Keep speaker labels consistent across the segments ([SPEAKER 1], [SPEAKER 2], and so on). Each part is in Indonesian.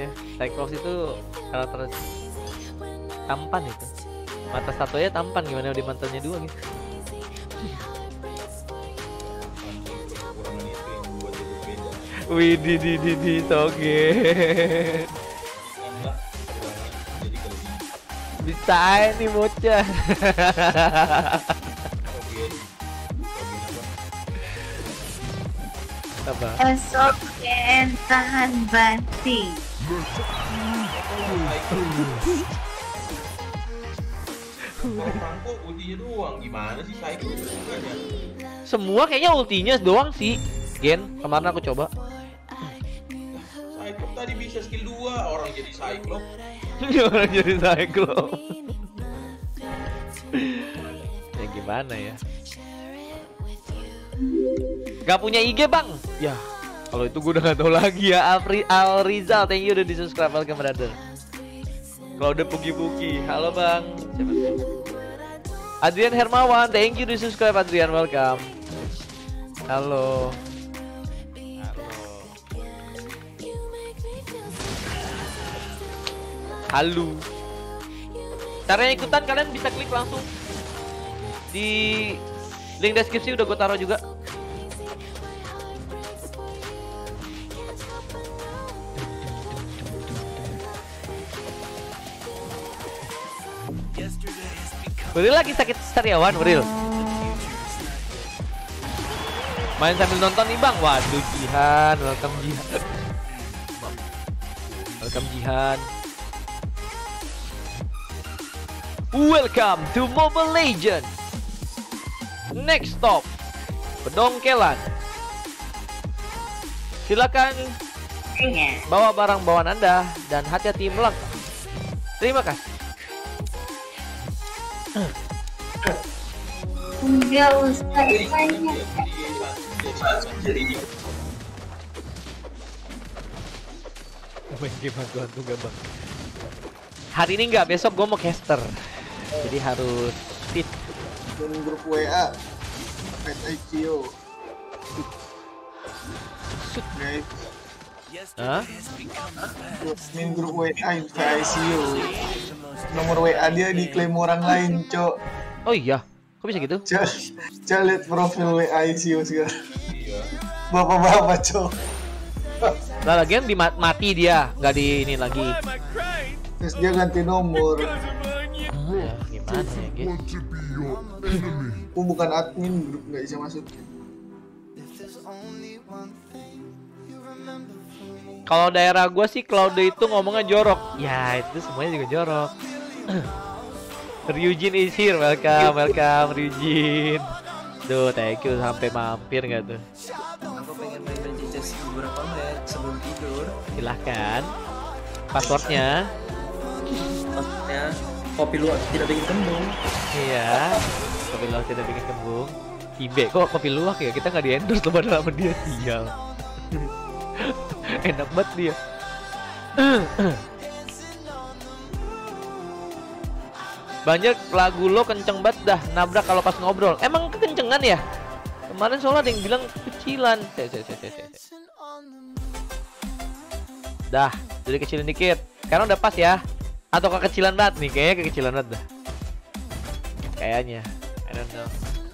[SPEAKER 1] ya. Cyclops itu karakter tampan itu. Mata satunya tampan, gimana di mantannya dua gitu. Wih, di toge. Bisa ini bocah. Apa?
[SPEAKER 2] Esok tahan banting.
[SPEAKER 3] Franco ultinya doang, gimana sih Psycho?
[SPEAKER 1] Semua kayaknya ultinya doang sih. Gen, kemarin aku coba.
[SPEAKER 3] Cyclops tadi bisa skill 2, orang jadi Cyclops.
[SPEAKER 1] Orang jadi Cyclops. Ya gimana ya? Gak punya IG bang? Ya, kalau itu gue udah gak tahu lagi ya. Al Rizal, thank you udah di subscribe, welcome brother. Kalau udah pugi-pugi, halo bang. Adrian Hermawan, thank you di subscribe Adrian, welcome. Halo. Halo. Caranya ikutan kalian bisa klik langsung di link deskripsi, udah gue taruh juga. Beril lagi sakit sariawan, Beril. Main sambil nonton nih bang. Waduh, Jihan, welcome Jihan. Welcome Jihan. Welcome to Mobile Legends. Next stop, Pedongkelan. Silakan bawa barang bawaan Anda dan hati-hati melangkah. Terima kasih.
[SPEAKER 2] Enggak usah banyak.
[SPEAKER 1] Main game hantu-hantu gak bang? Hari ini nggak, besok gue mau caster. Jadi harus fit.
[SPEAKER 4] Dari grup WA Pet ICO guys.
[SPEAKER 1] Hah?
[SPEAKER 4] Main grup WA ICO. Nomor WA dia diklaim orang lain, cok.
[SPEAKER 1] Oh iya, kok bisa gitu?
[SPEAKER 4] Cok lihat profil WA ICO sekarang. Bapak-bapak, cok.
[SPEAKER 1] Lah lagian mati dia, nggak di ini lagi.
[SPEAKER 4] Terus dia ganti nomor.
[SPEAKER 1] Ya, gimana ya guys?
[SPEAKER 4] Aku bukan admin grup, nggak bisa masuk.
[SPEAKER 1] Kalau daerah gua sih Cloud itu ngomongnya jorok. Ya itu semuanya juga jorok. Ryujin is here, welcome Ryujin. Duh, thank you sampai mampir nggak tuh?
[SPEAKER 5] Aku pengen main Chess beberapa menit sebelum tidur.
[SPEAKER 1] Silahkan. Passwordnya?
[SPEAKER 5] Maksudnya kopi luwak tidak bikin kembung.
[SPEAKER 1] Iya. Kopi luwak tidak bikin kembung. Ibe kok kopi luwak ya? Kita nggak di endorse loh padahal sama dia, sial. Enak banget dia. Banyak lagu lo kenceng banget dah, nabrak kalau pas ngobrol. Emang kekencengan ya? Kemarin soalnya ada yang bilang kecilan. Dah, jadi kecilin dikit. Sekarang udah pas ya. Atau kekecilan banget nih, kayaknya kekecilan banget dah. Kayaknya, I don't know.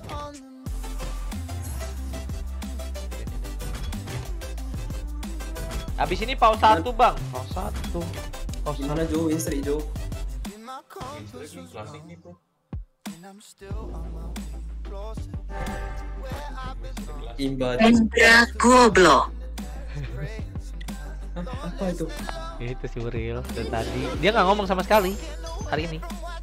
[SPEAKER 1] Habis ini pause 1 bang. Pause 1. Pause
[SPEAKER 5] Gimana Jo, istri Jo?
[SPEAKER 3] Klasik nih bro.
[SPEAKER 5] Imba.
[SPEAKER 2] Hendra goblok.
[SPEAKER 5] Apa itu?
[SPEAKER 1] Itu si Uril dari tadi. Dia nggak ngomong sama sekali hari ini.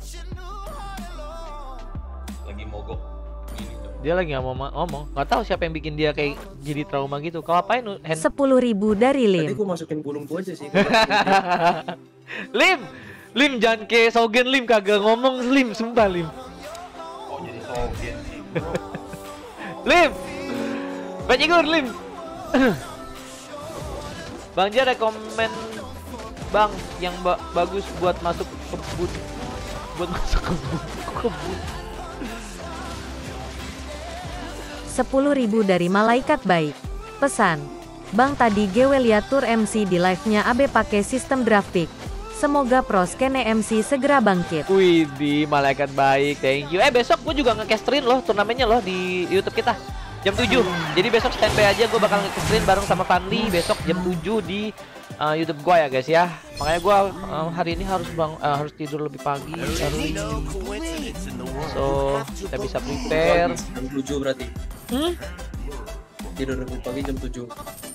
[SPEAKER 3] Lagi mogok ini tuh.
[SPEAKER 1] Dia lagi nggak mau ngomong. Nggak tahu siapa yang bikin dia kayak jadi trauma gitu. Kau apain?
[SPEAKER 6] 10.000 dari
[SPEAKER 5] Tadi
[SPEAKER 6] Lim.
[SPEAKER 5] gua masukin bulungku aja sih.
[SPEAKER 1] Lim jangan kayak Sogen Lim, kagak ngomong Lim, sumpah Lim.
[SPEAKER 3] Oh jadi Sogen sih bro.
[SPEAKER 1] Lim, bajigur Lim. Bang Jar rekomen bang yang bagus buat masuk kebun. Buat masuk kebun.
[SPEAKER 6] 10.000 dari malaikat baik. Pesan, Bang tadi gue liat tur MC di live-nya Abe pakai sistem draft pick. Semoga pro skene MC segera bangkit.
[SPEAKER 1] Wih, di malaikat baik, thank you. Besok gue juga nge-castrin loh turnamennya loh di YouTube kita jam 7. Jadi besok standby aja, gue bakal nge-castrin bareng sama Fanly besok jam 7 di YouTube gue ya guys ya. Makanya gue hari ini harus tidur lebih pagi early. So kita bisa prepare.
[SPEAKER 5] Jam 7 berarti. Tidur lebih pagi jam 7.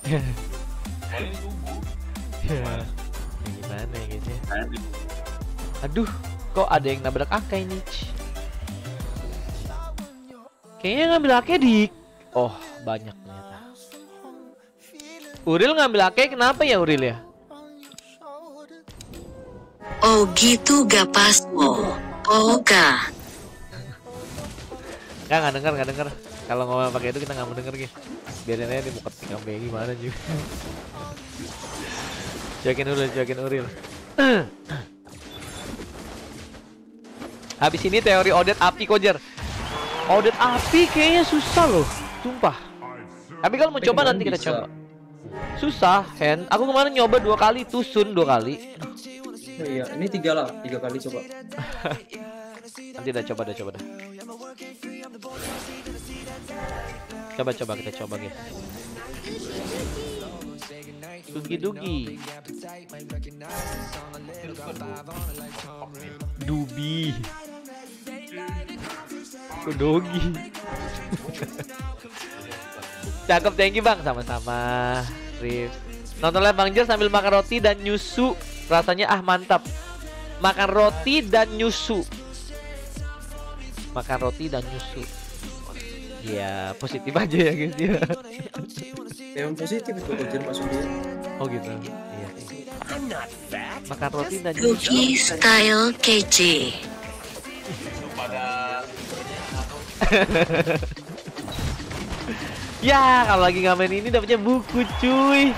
[SPEAKER 1] Gimana ya guys ya? Aduh, kok ada yang nabrak AK ini? Kayaknya ngambil AK dik. Oh, banyak ternyata. Uril ngambil AK kenapa ya Uril ya?
[SPEAKER 2] Oh gitu gak pas. Oh gak.
[SPEAKER 1] Nggak denger. Kalau ngomong pakai itu kita nggak mau denger gitu. Biarin aja di muka tinggal gimana juga. Cuekin Uril. Habis ini teori Odet api Kojer. Odet api kayaknya susah loh, sumpah. Tapi kalau mau coba nanti kita coba. Susah, Hen. Aku kemarin nyoba 2 kali, tusun 2 kali.
[SPEAKER 5] Oh iya, ini 3 kali coba.
[SPEAKER 1] Nanti dah coba dah. Coba kita coba guys. Dugi. Dubi. Kudogi. Cakep, thank you bang. Sama-sama. Rif. Nonton live Bang Jer sambil makan roti dan nyusu. Rasanya mantap. Makan roti dan nyusu. Ya positif aja ya guys ya.
[SPEAKER 5] Memang positif itu Kojer masuk dia.
[SPEAKER 1] Oh gitu. Iya. Makan roti dan
[SPEAKER 2] Lucky style kece.
[SPEAKER 1] Ya kalau lagi ngamen ini dapetnya buku cuy.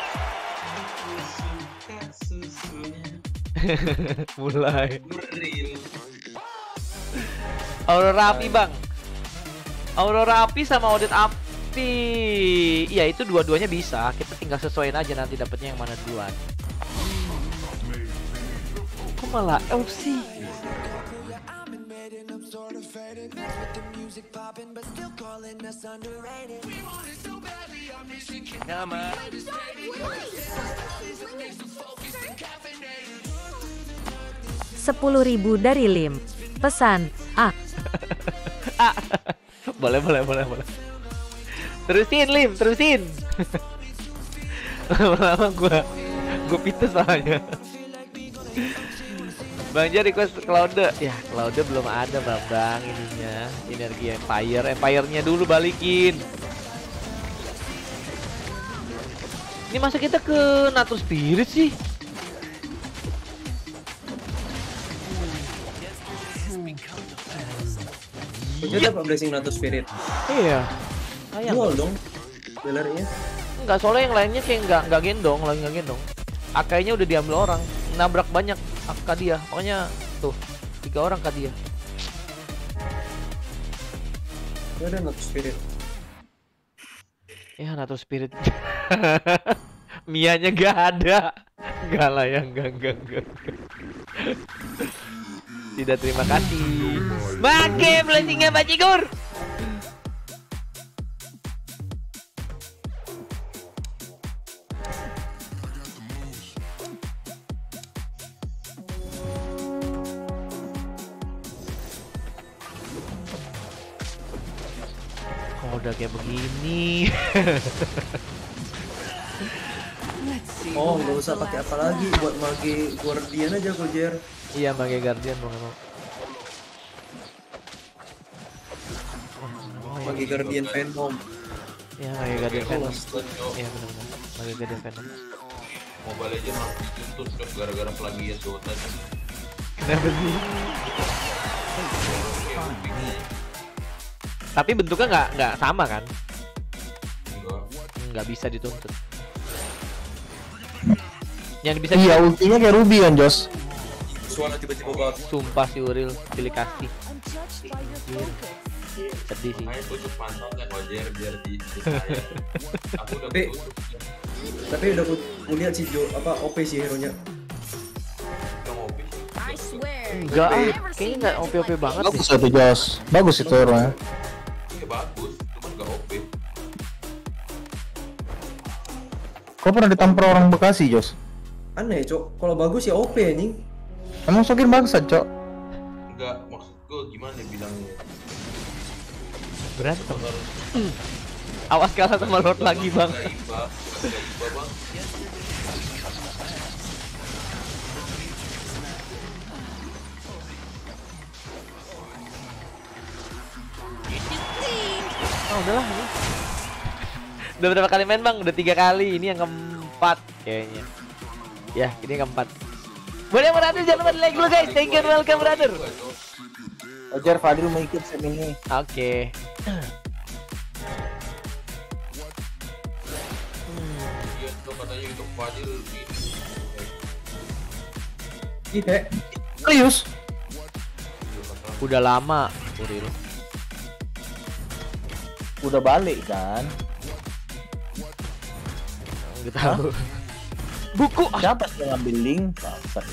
[SPEAKER 1] Mulai. Aurora api bang. Aurora api sama Odet api. Iya itu dua-duanya bisa. Kita tinggal sesuaiin aja nanti dapetnya yang mana duluan. Kok malah elf sih? Nama
[SPEAKER 6] 10.000 dari Lim. Pesan
[SPEAKER 1] boleh. Terusin. Lama-lama gua pites soalnya. Bang Jer request Claude. Ya, Claude belum ada Bang ininya. Energi Empire-nya dulu balikin. Ini masa kita ke Natur Spirit sih?
[SPEAKER 5] Kojer dapat blessing Natus Spirit.
[SPEAKER 1] Iya. Sayang.
[SPEAKER 5] Jual dong belernya.
[SPEAKER 1] Enggak, soalnya yang lainnya kayak enggak gendong, lagi enggak gendong. AK-nya udah diambil orang, nabrak banyak AK dia. Makanya tuh 3 orang AK dia.
[SPEAKER 5] Gak ada Natus Spirit.
[SPEAKER 1] Ya Natur Spirit. Mianya gak ada. Enggak lah ya, enggak. Tidak, terima kasih. Make blessingnya bajigur. Kok udah kayak begini.
[SPEAKER 5] Oh, nggak usah pakai apa lagi, buat mage Guardian aja Kojer.
[SPEAKER 1] Iya, pakai Guardian mau.
[SPEAKER 5] Mage Guardian Venom.
[SPEAKER 1] Iya, pakai Guardian Venom. Iya, benar. Pakai Guardian Venom.
[SPEAKER 3] Mobile Legends harus dituntut kan gara-gara plagiat Dota.
[SPEAKER 1] Kenapa sih? Tapi bentuknya nggak sama kan? Nggak bisa dituntut. Yang bisa
[SPEAKER 7] Iya, ultinya kayak Ruby kan, Jos.
[SPEAKER 5] Suara tiba-tiba bagus.
[SPEAKER 1] Sumpah si Uril pilih kasih. Sedih sih.
[SPEAKER 3] Makanya tutup pantau kan wajar biar di saya. Aku udah
[SPEAKER 5] Tapi-
[SPEAKER 3] tutup.
[SPEAKER 5] Tapi udah ku lihat sih Jo, apa OP sih hero-nya.
[SPEAKER 3] Udah ngopi.
[SPEAKER 1] Enggak, kayaknya nggak OP-OP banget
[SPEAKER 7] Bagus
[SPEAKER 1] deh.
[SPEAKER 7] itu Jos. Bagus itu orangnya.
[SPEAKER 3] Iya bagus, cuman nggak OP.
[SPEAKER 7] Kau pernah ditampar orang Bekasi Jos?
[SPEAKER 5] Aneh, Cok. Kalau bagus ya OP anjing.
[SPEAKER 7] Emang Sogir bangsat Cok?
[SPEAKER 3] Enggak, maksud gue gimana ya bilangnya?
[SPEAKER 1] Berantem. Awas kalah sama Lord lagi bang.
[SPEAKER 3] Nggak iba bang.
[SPEAKER 1] Oh udahlah ini. Udah berapa kali main bang? Udah 3 kali. Ini yang keempat kayaknya. Ya, ini yang keempat. Boleh brother, jangan lupa like dulu guys. Thank you and welcome brother.
[SPEAKER 7] Wajar Fadil mau ikut sem ini.
[SPEAKER 1] Oke.
[SPEAKER 3] Iya tuh katanya untuk Fadil ini.
[SPEAKER 5] Iya.
[SPEAKER 7] Serius?
[SPEAKER 1] Udah lama, Uril.
[SPEAKER 7] Udah balik kan?
[SPEAKER 1] Enggak tahu. Buku.
[SPEAKER 7] Siapa yang ngambil link? Bangsat.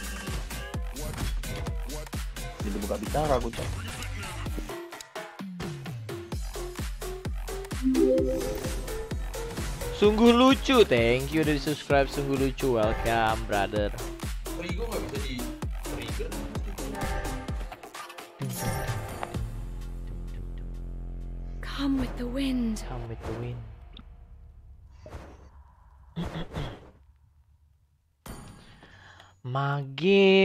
[SPEAKER 7] Jadi buka bicara aku Cok.
[SPEAKER 1] Sungguh lucu. Thank you udah di-subscribe. Sungguh lucu. Welcome brother.
[SPEAKER 3] Rigo nggak bisa di trigger.
[SPEAKER 8] Come with the wind.
[SPEAKER 1] Come with the wind. Mage.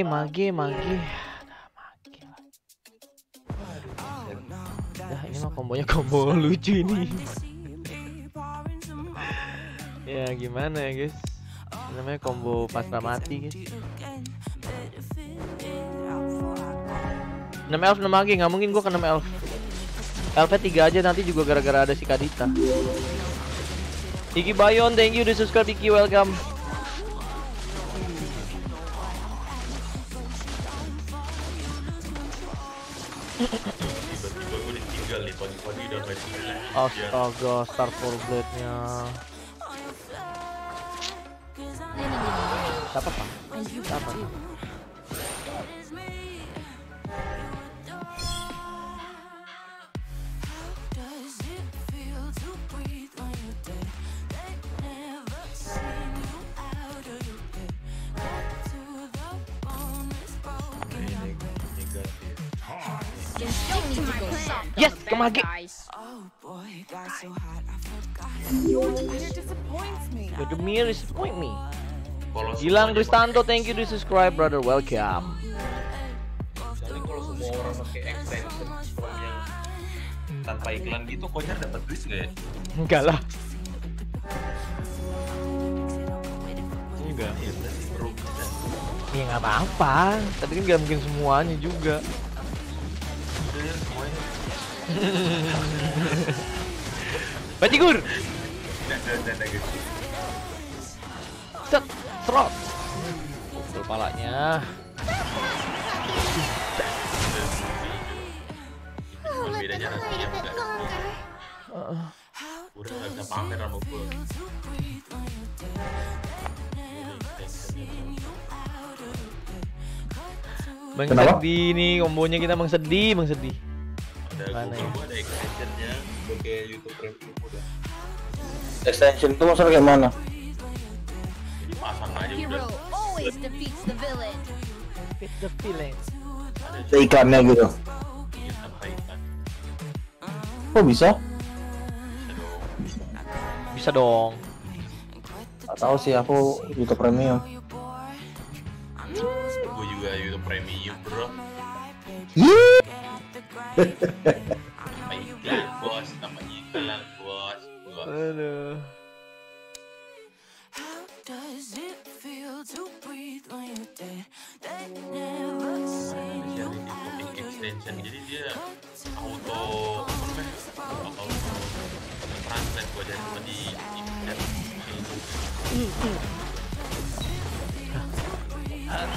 [SPEAKER 1] Dah ini mah kombonya combo lucu ini. Ya gimana ya guys? Ini namanya combo pasrah mati guys. 6 elf 6 mage, nggak mungkin gua ke 6 elf. Elfnya 3 aja nanti juga gara-gara ada si Kadita. Iki Bayon, thank you udah subscribe Iki, welcome.
[SPEAKER 3] Tiba-tiba gue ditinggal nih pagi-pagi udah main Slash.
[SPEAKER 1] Astaga, Star for Blade-nya. Siapa pak? Siapa? Yes, ke mage. Godemir disappoint me.
[SPEAKER 3] Kalau
[SPEAKER 1] Gilang
[SPEAKER 3] semuanya
[SPEAKER 1] Kristanto, thank you udah subscribe brother, welcome.
[SPEAKER 3] Misalnya kalau semua orang pakai extension Chrome yang tanpa iklan gitu, Kojar dapat duit nggak ya?
[SPEAKER 1] Enggak lah. Enggak.
[SPEAKER 3] Iya berarti merugi kan?
[SPEAKER 1] Ya nggak apa-apa, tapi kan nggak mungkin semuanya juga.
[SPEAKER 3] Udah ya semuanya.
[SPEAKER 1] Bajigur.
[SPEAKER 3] Nah, gitu.
[SPEAKER 1] Set, serot. Pukul palanya.
[SPEAKER 3] Cuma bedanya rasanya udah nggak bisa pamer sama gue.
[SPEAKER 1] Bang
[SPEAKER 7] Kenapa?
[SPEAKER 1] sedih nih, kombonya kita bang sedih.
[SPEAKER 3] Ada
[SPEAKER 1] Mana
[SPEAKER 3] Google
[SPEAKER 1] ya?
[SPEAKER 3] gue ada extensionnya, gue kayak YouTube Premium udah.
[SPEAKER 7] Extension itu masalah kayak mana?
[SPEAKER 3] Jadi pasang aja udah.
[SPEAKER 8] Hero always defeats the villain.
[SPEAKER 1] Fit the feeling.
[SPEAKER 7] Ada iklannya gitu.
[SPEAKER 3] Iya tanpa iklan.
[SPEAKER 7] Kok bisa?
[SPEAKER 1] Bisa dong.
[SPEAKER 7] Gak tahu sih, aku YouTube Premium.
[SPEAKER 3] Gue juga YouTube Premium bro.
[SPEAKER 7] Yeay.
[SPEAKER 3] Tanpa iklan bos, tanpa iklan bos.
[SPEAKER 1] Aduh.
[SPEAKER 3] Extension jadi dia auto translate gua jadi cuma di internet.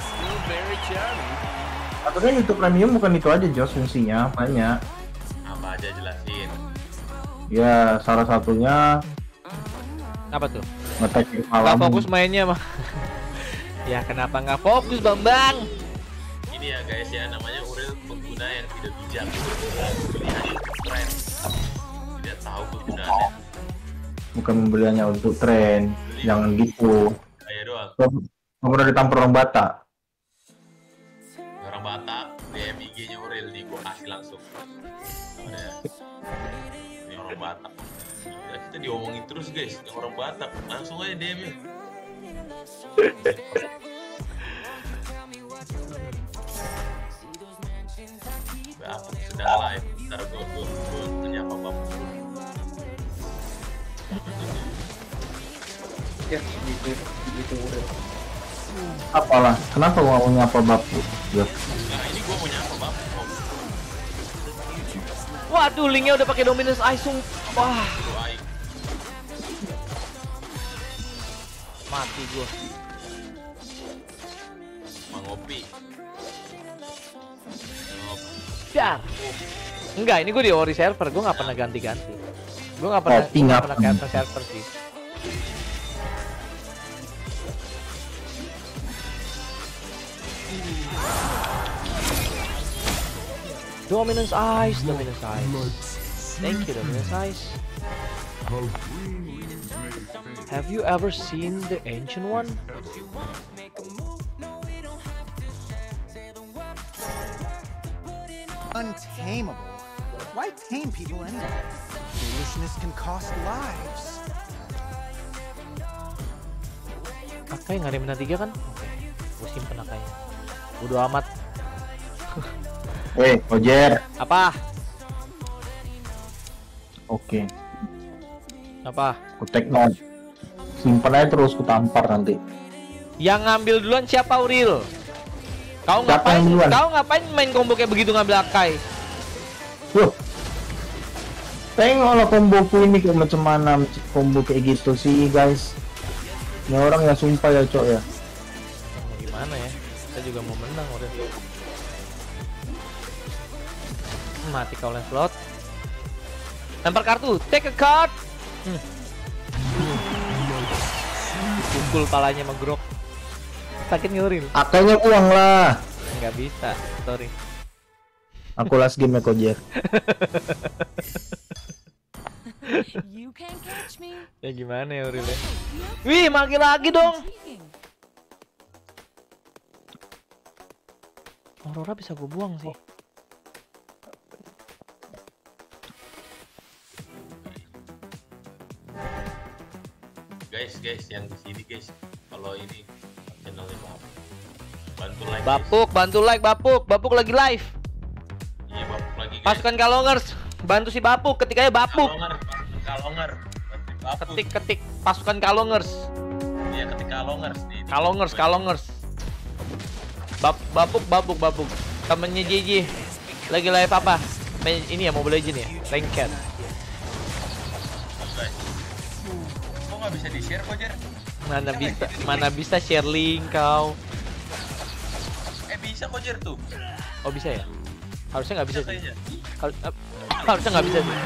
[SPEAKER 7] Atau kan YouTube Premium bukan itu aja Jos fungsinya, banyak.
[SPEAKER 3] Apa Apa aja jelasin.
[SPEAKER 7] Ya salah satunya
[SPEAKER 1] Apa tuh?
[SPEAKER 7] ngetek
[SPEAKER 1] Nggak
[SPEAKER 7] alamu.
[SPEAKER 1] fokus mainnya mah. Ya kenapa nggak fokus Bambang?
[SPEAKER 3] Ini ya guys ya, namanya Uril pengguna yang tidak bijak. Pilihan tren. Tidak tahu kegunaannya.
[SPEAKER 7] Bukan membeliannya untuk tren, jangan gitu.
[SPEAKER 3] Kayak doang.
[SPEAKER 7] Kamu pernah ditampar orang Batak?
[SPEAKER 3] Orang Batak, DM IG-nya Uril nih, gua kasih langsung. Udah. Ini orang Batak. Ya, kita diomongin terus guys, yang orang Batak. Langsung aja DM-nya. Bapuk sedang live. Ntar gua menyapa Bapuk.
[SPEAKER 5] Ya, gitu udah.
[SPEAKER 7] Apalah, kenapa gua mau nyapa Bapak? Ya.
[SPEAKER 3] Nah ini gua mau nyapa Bapuk.
[SPEAKER 1] Waduh, linknya udah pakai Dominus Ice. Wah,
[SPEAKER 3] Baik.
[SPEAKER 1] mati gua.
[SPEAKER 3] Mangopi.
[SPEAKER 1] Dar. Enggak, ini gue di ori server, gue nggak pernah ganti-ganti. Gue nggak pernah,
[SPEAKER 7] Kopi
[SPEAKER 1] nggak
[SPEAKER 7] nggak
[SPEAKER 1] pernah
[SPEAKER 7] pernah.
[SPEAKER 1] ke server sih. Dominus Ice, Dominus Ice. Thank you, Dominus Ice. Have you ever seen the ancient one?
[SPEAKER 9] Untamable. Why tame people anyway? Foolishness can cost lives.
[SPEAKER 1] Akai nggak ada minat 3 kan? Oke, gue simpen Akainya. Bodo amat.
[SPEAKER 7] Roger.
[SPEAKER 1] Apa?
[SPEAKER 7] Oke,
[SPEAKER 1] Apa?
[SPEAKER 7] ku take note. Simpan aja terus, ku tampar nanti.
[SPEAKER 1] Yang ngambil duluan siapa, Uril? Kau
[SPEAKER 7] Siapa
[SPEAKER 1] ngapain?
[SPEAKER 7] yang duluan?
[SPEAKER 1] Kau ngapain main combo kayak begitu ngambil Akai?
[SPEAKER 7] Wah. Tengoklah komboku ini kayak macam mana combo kayak gitu sih, guys. Ini orang ya sumpah ya, Cok ya.
[SPEAKER 1] Mau gimana ya? Kita juga mau menang, Uril. Mati kau Lancelot. Lempar kartu, take a card. Pukul palanya sama Grok. Sakit nggak, Uril?
[SPEAKER 7] Akainya uang lah.
[SPEAKER 1] Nggak bisa, sorry.
[SPEAKER 7] Aku last game ya, Kojer.
[SPEAKER 8] You can't catch me.
[SPEAKER 1] Ya gimana ya, Uril ya? Wih, maki lagi dong. Aurora bisa gue buang sih.
[SPEAKER 3] Guys, yang di sini guys, kalau ini channelnya Bapuk, bantu like.
[SPEAKER 1] Bapuk, bantu like Bapuk. Bapuk lagi live.
[SPEAKER 3] Guys. Iya Bapuk lagi guys.
[SPEAKER 1] Pasukan Kalongers, bantu si Bapuk. Ketik aja Bapuk.
[SPEAKER 3] Kalonger. Bapuk.
[SPEAKER 1] Ketik pasukan Kalongers.
[SPEAKER 3] Iya ketik Kalongers nih.
[SPEAKER 1] Kalongers. Bapuk. Temennya JJ. Lagi live apa? Main ini ya, Mobile Legends ya? Ranked.
[SPEAKER 3] Kok nggak bisa di share Kojer?
[SPEAKER 1] Mana bisa share link kau.
[SPEAKER 3] Bisa Kojer tuh.
[SPEAKER 1] Oh bisa ya? Harusnya nggak bisa sih.
[SPEAKER 3] Kayaknya.
[SPEAKER 1] Harusnya nggak bisa sih.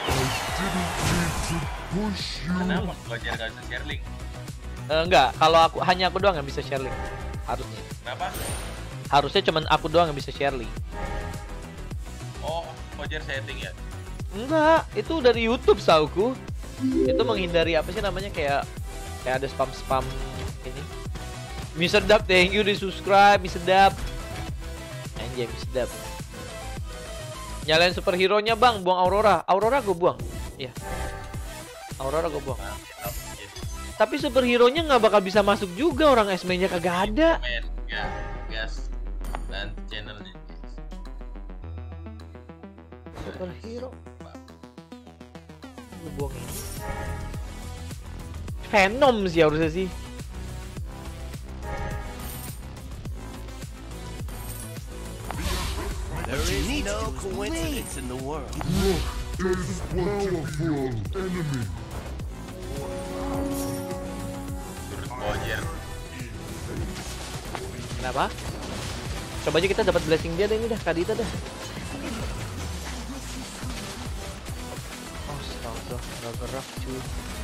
[SPEAKER 3] Kenapa Kojer nggak bisa share link?
[SPEAKER 1] Enggak, kalau hanya aku doang yang bisa share link. Harusnya.
[SPEAKER 3] Kenapa?
[SPEAKER 1] Harusnya cuman aku doang yang bisa share link.
[SPEAKER 3] Oh, Kojer setting ya?
[SPEAKER 1] Enggak, itu dari YouTube sauku. Itu menghindari apa sih namanya, kayak ada spam ini. Mie sedap, thank you di subscribe, mie sedap. Anjay, mie sedap. Nyalain superhero-nya bang, buang Aurora. Aurora gue buang. Iya. Aurora gue buang. Tapi superhero-nya nggak bakal bisa masuk juga, orang SME-nya kagak ada.
[SPEAKER 3] Gas. Dan channelnya.
[SPEAKER 1] Superhero. Gue buang ini. Venom sih harusnya sih.
[SPEAKER 9] There is no coincidence in the world.
[SPEAKER 3] Kojer.
[SPEAKER 1] Kenapa? Coba aja kita dapat blessing dia deh, ini dah Kadita dah. bro, nggak gerak cuy.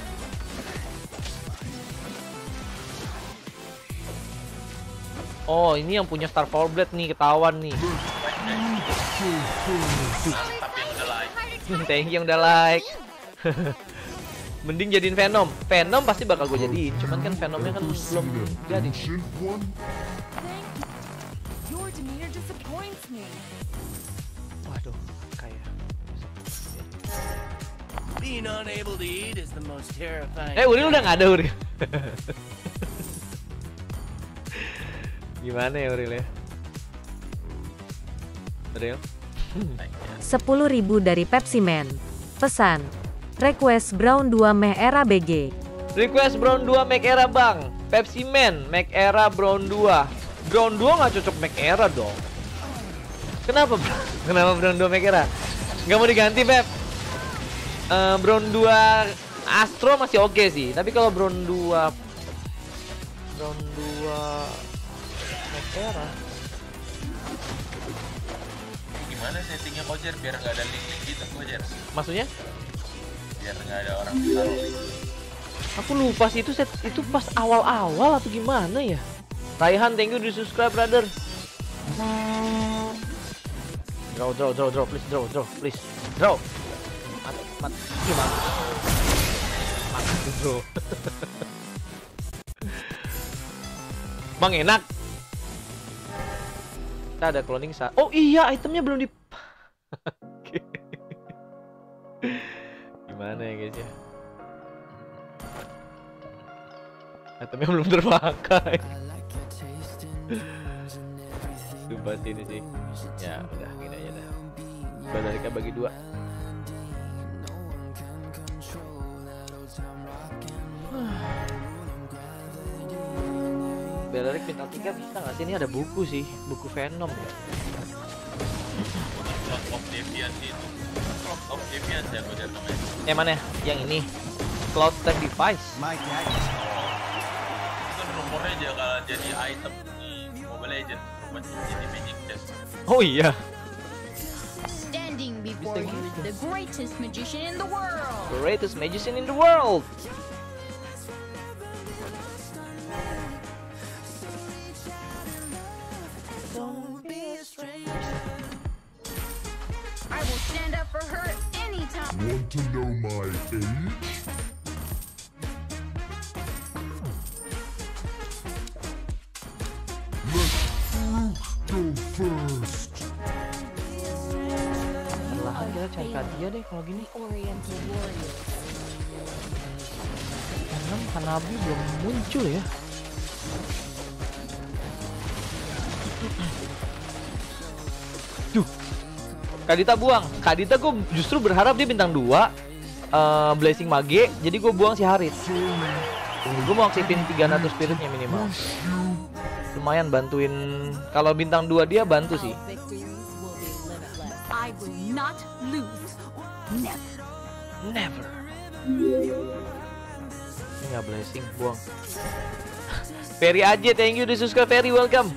[SPEAKER 1] Oh, ini yang punya Star Power Blade nih, ketahuan nih.
[SPEAKER 3] Mantap yang udah like.
[SPEAKER 1] Thank you yang udah like. Mending jadiin Venom. Venom pasti bakal gue jadiin, cuman kan Venomnya kan belum jadi.
[SPEAKER 8] Your demeanor disappoints me.
[SPEAKER 1] Waduh, kayak.
[SPEAKER 10] Being unable to eat is the most terrifying.
[SPEAKER 1] Uril udah nggak ada Uril. Gimana ya Uril ya? Uril?
[SPEAKER 6] 10.000 dari Pepsi Man. Pesan. Request Brown 2 Mech Era BG.
[SPEAKER 1] Request Brown 2 Mech Era bang. Pepsi Man Mech Era Brown 2. Brown 2 nggak cocok Mech Era dong. Kenapa bro? Kenapa Brown 2 Mech Era? Nggak mau diganti Pep? Brown 2 Astro masih oke sih. Tapi kalau Brown 2 Mech Era.
[SPEAKER 3] Gimana settingnya Kojer biar nggak ada link gitu Kojer?
[SPEAKER 1] Maksudnya?
[SPEAKER 3] Biar nggak ada orang taruh link.
[SPEAKER 1] Aku lupa sih itu pas awal-awal atau gimana ya? Raihan, thank you di subscribe brother. Draw, please draw. Mat, gimana? Mati bro. Bang enak. Kita ada cloning saat. Oh iya, itemnya belum di. Gimana ya guys ya? Itemnya belum terpakai. Sumpah sih ini sih. Ya udah gini aja dah. Badarika bagi 2. Belarik bintang 3 bisa nggak sih? Ini ada buku sih, buku Venom ya.
[SPEAKER 3] Clock of Deviance itu. Clock of Deviance ya Kojer namanya.
[SPEAKER 1] Yang mana? Yang ini. Cloud Tech Device.
[SPEAKER 3] Itu nomornya aja kalau jadi item di Mobile Legends, bukan jadi Magic Chest.
[SPEAKER 1] Oh iya.
[SPEAKER 8] Standing before you, the greatest magician in the world.
[SPEAKER 1] Greatest magician in the world.
[SPEAKER 8] I will stand up for her anytime.
[SPEAKER 11] Want to know my age? Let Luke go first.
[SPEAKER 1] Perlahan kita cari Kadia deh kalau gini.
[SPEAKER 8] Oriental warrior.
[SPEAKER 1] Venom Hanabi belum muncul ya. Duh, Kadita buang. Kadita gue justru berharap dia bintang 2 Blazing Mage, jadi gue buang si Harit. Gue mau aktifin 300 spiritnya minimal. Lumayan bantuin. Kalau bintang 2 dia bantu sih.
[SPEAKER 8] I will not lose.
[SPEAKER 1] Never. Ini nggak blessing, buang. Ferry aja, thank you di subscribe Ferry, welcome.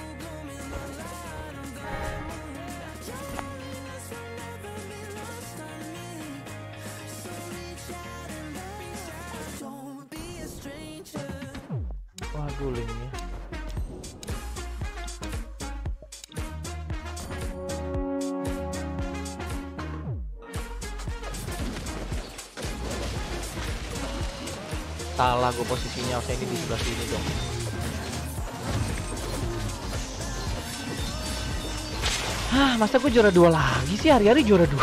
[SPEAKER 1] Wah, gulingnya. Salah gue posisinya, harusnya ini di sebelah sini dong. Hah, masa gue juara 2 lagi sih? Hari-hari juara 2.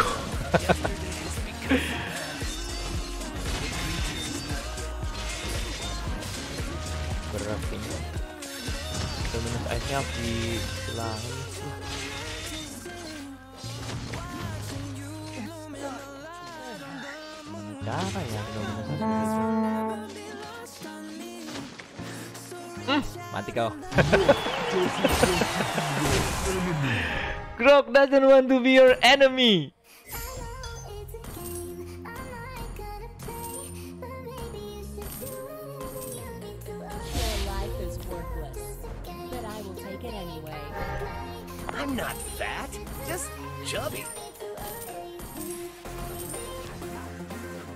[SPEAKER 1] Berat ini. Dominus ice-nya harus dihilangin. Cara ya dominus ice begitu. Mati kau. Grok doesn't want to be your enemy.
[SPEAKER 8] Your life is worthless, but I will take it anyway.
[SPEAKER 10] I'm not fat, just chubby.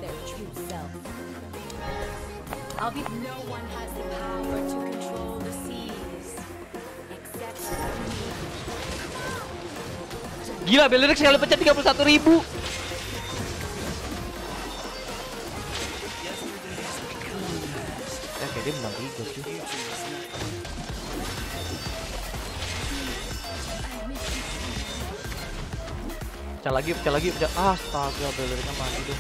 [SPEAKER 8] their true self. I'll be. No one has the power to control the seas except me.
[SPEAKER 1] Gila, Beleric sekali pecah 31.000. Ya, kayak dia menang 3 sih. Pecah lagi, pecah. Astaga, Belericnya mati dong.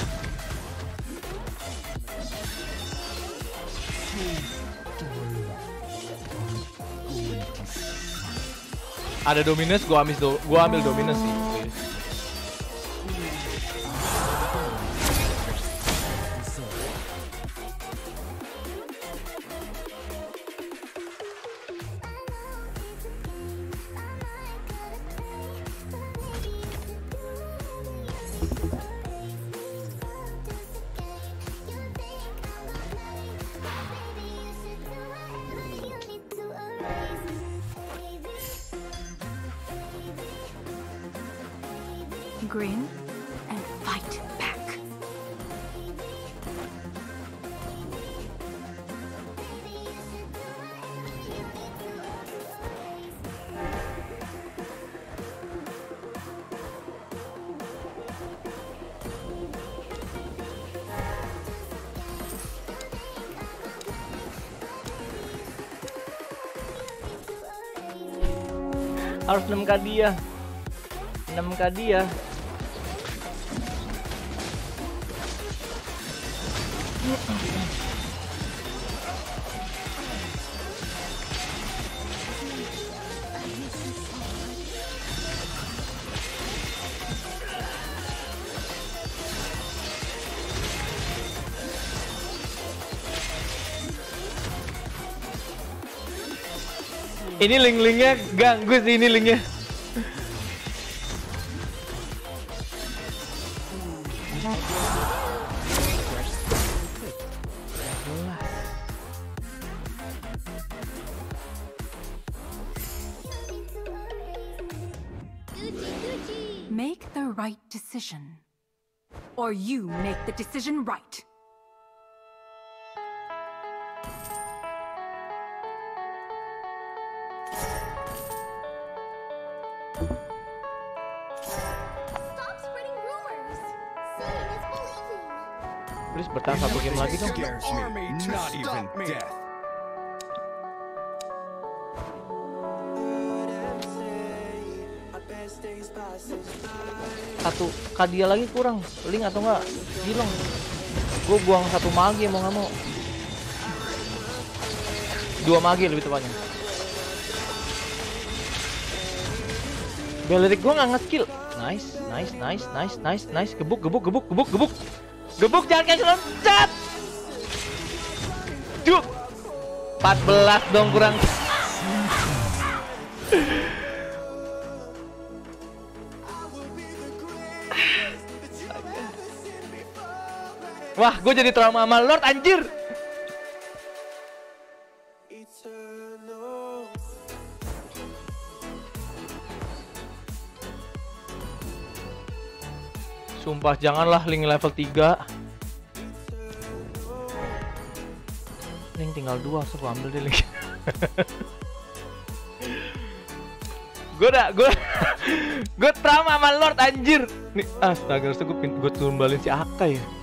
[SPEAKER 1] Ada Dominus, gua ambil Dominus sih.
[SPEAKER 8] Grin and fight back.
[SPEAKER 1] Harus 6k dia. 6k dia. Ini link-linknya ganggu sih, ini linknya.
[SPEAKER 8] Make the right decision. Or you make the decision right.
[SPEAKER 12] Stop spreading rumors. Seeing is believing.
[SPEAKER 1] Please bertahan satu game lagi dong.
[SPEAKER 9] Not even death.
[SPEAKER 1] Satu kadia lagi kurang, link atau enggak Gilong. Gue buang satu magi mau nggak mau. 2 magi lebih tepatnya. Beleric gue nggak nge-skill. Nice. Gebuk. Gebuk jangan kayak loncat. Duh. 14 dong kurang. Wah, gue jadi trauma sama Lord anjir. Sumpah janganlah link level 3. Link tinggal 2, so gue ambil deh link. Gue trauma sama Lord anjir. Nih, astaga, harusnya gue tumbalin si Akai ya.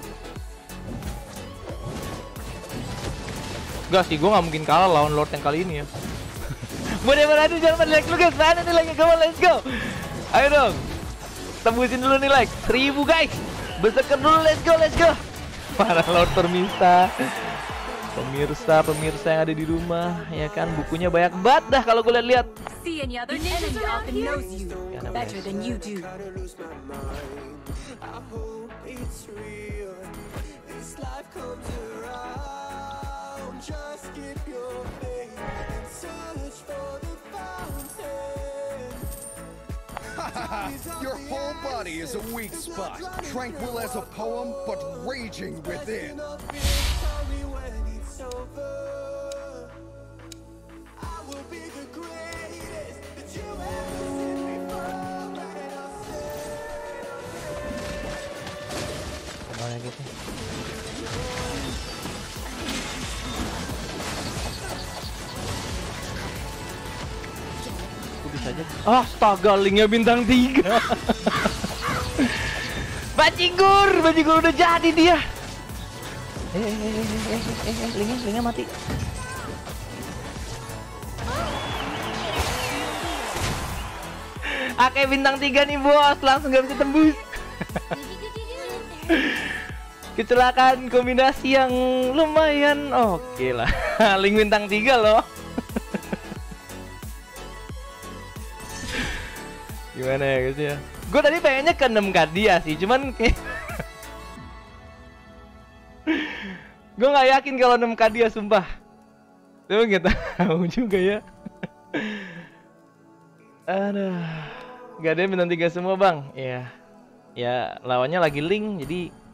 [SPEAKER 1] Enggak sih, gue gak mungkin kalah lawan Lord yang kali ini ya. Boleh berarti jangan like dulu guys, mana nih like, come on let's go. Ayo dong, tembusin dulu nih like, 1000 guys. Berserker dulu, let's go. Para Lord pemirsa yang ada di rumah, ya kan, bukunya banyak banget dah kalau gue lihat.
[SPEAKER 8] See any other enemy often knows you better than you do.
[SPEAKER 13] Just keep your faith and search for the fountain.
[SPEAKER 9] Your whole body is a weak spot, tranquil as a poem, but raging within.
[SPEAKER 13] Tell me when it's over. I will be the greatest that you ever seen before, and I'll say.
[SPEAKER 1] Kembali aja. Astaga, linknya bintang 3. Bajigur udah jadi dia. Linknya mati. Oke, bintang 3 nih bos, langsung gak bisa tembus. Kecelakaan kombinasi yang lumayan oke lah. Link bintang 3 loh. Gimana ya guys ya? Gue tadi pengennya ke 6k dia sih, cuman kayak gue nggak yakin kalau 6k dia sumpah. Tapi nggak tahu juga ya. Aduh, gak ada yang bintang 3 semua bang. Ya lawannya lagi link, jadi